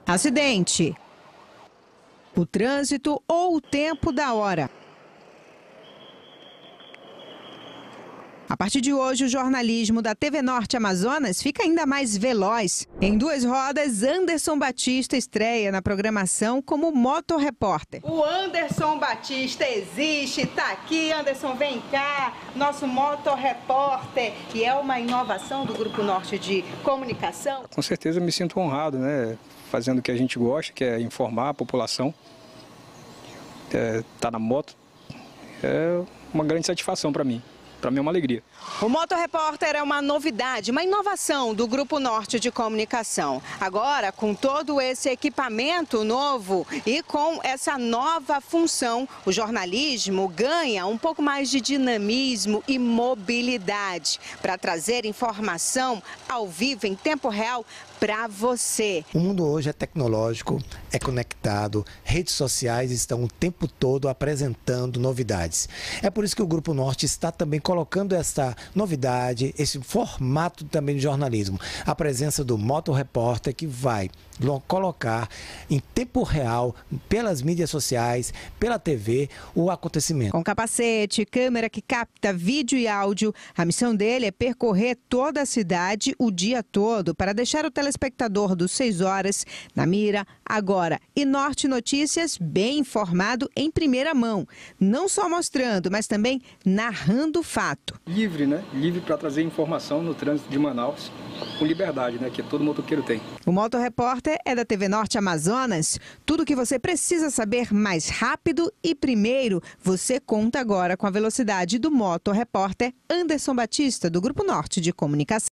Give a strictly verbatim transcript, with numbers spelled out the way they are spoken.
Acidente, o trânsito ou o tempo da hora. A partir de hoje, o jornalismo da T V Norte Amazonas fica ainda mais veloz. Em duas rodas, Anderson Batista estreia na programação como Moto Repórter. O Anderson Batista existe, tá aqui. Anderson, vem cá, nosso Moto Repórter, que é uma inovação do Grupo Norte de Comunicação. Com certeza eu me sinto honrado, né? Fazendo o que a gente gosta, que é informar a população. É, tá na moto, é uma grande satisfação para mim. Para mim é uma alegria. O Moto Repórter é uma novidade, uma inovação do Grupo Norte de Comunicação. Agora, com todo esse equipamento novo e com essa nova função, o jornalismo ganha um pouco mais de dinamismo e mobilidade para trazer informação ao vivo, em tempo real, para você. O mundo hoje é tecnológico, é conectado, redes sociais estão o tempo todo apresentando novidades. É por isso que o Grupo Norte está também colocando essa novidade, esse formato também de jornalismo. A presença do Moto Repórter, que vai colocar em tempo real, pelas mídias sociais, pela T V, o acontecimento. Com capacete, câmera que capta vídeo e áudio, a missão dele é percorrer toda a cidade o dia todo para deixar o telespectador dos seis horas na mira agora. E Norte Notícias bem informado em primeira mão, não só mostrando, mas também narrando o fato. Livre, né? Livre para trazer informação no trânsito de Manaus, com liberdade, né? Que todo motoqueiro tem. O Moto Repórter é da T V Norte Amazonas. Tudo o que você precisa saber mais rápido e primeiro, você conta agora com a velocidade do Moto Repórter Anderson Batista, do Grupo Norte de Comunicação.